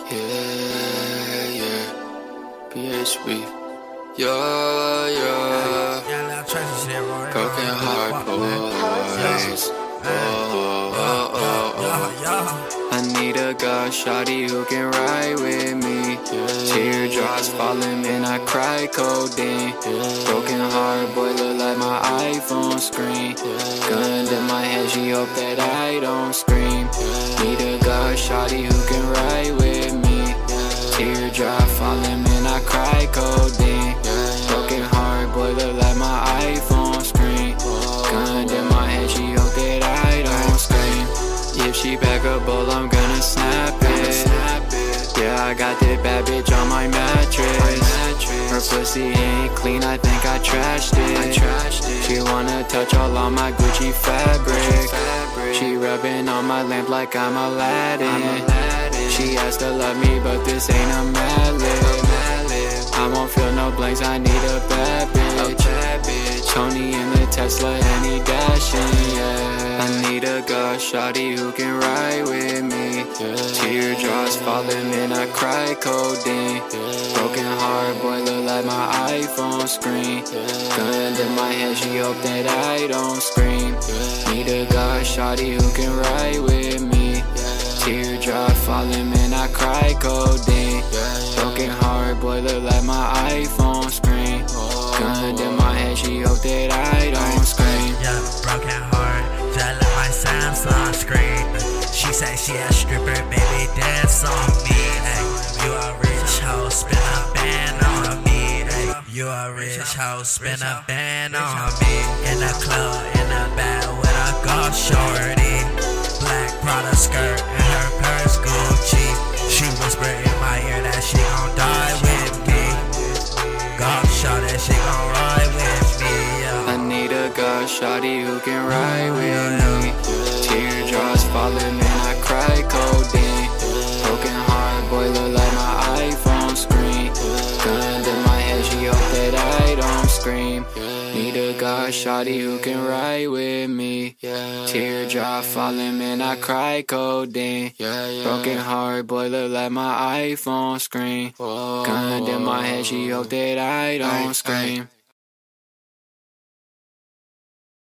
Yeah, yeah, PHB. Yeah, broken heart, boys. I need a girl, shawty, who can ride with me. Teardrops falling, and I cry codeine. Broken heart, boy, look like my iPhone screen. Gun in my hand, she hope that I don't scream. Need a girl, shawty, who can ride with me. Teardrop falling, and I cry codeine. Broken heart, boy, look like my iPhone screen. Gun in my hand, she hope that I don't scream. If she back a bowl, I'm gonna snap it. Yeah, I got that bad bitch on my mattress. Her pussy ain't clean, I think I trashed it. She wanna touch all on my Gucci fabric. She rubbing on my lamp like I'm Aladdin. She asked to love me, but this ain't a Mad Lib. I won't feel no blanks, I need a bad bitch. Tony in the Tesla and he dashing, yeah. I need a girl, shawty, who can ride with me. Teardrops falling, and I cry codeine. Broken heart, boy, look like my iPhone screen. Gun in my hand, she hope that I don't scream. Need a girl, shawty, who can ride with me. Teardrop falling, and I cry codeine. Broken heart, boy, look like my iPhone screen. Gun in my head, she hope that I don't scream. Yeah, broken heart, just like my Samsung screen. She say she a stripper, baby, dance on me. Ay, you a rich hoe, spin a band on me. Ay, you a rich hoe, spin a band on me. In the club, in the bed with a gold shorty. Black Prada skirt and her purse Gucci. She whisper in my ear that she gon' die with me. Golf shot that she gon' ride with me, yeah. I need a girl, shawty, who can ride with me. Teardrops falling, and I cry codeine. Broken heart, boy, look like my iPhone screen. Gun in my head, she hope that I don't scream. Need a girl, shawty, who can ride with me. Teardrop falling, and I cry codeine. Broken heart, boy, look like my iPhone screen. Gun in my head, she hope that I don't scream.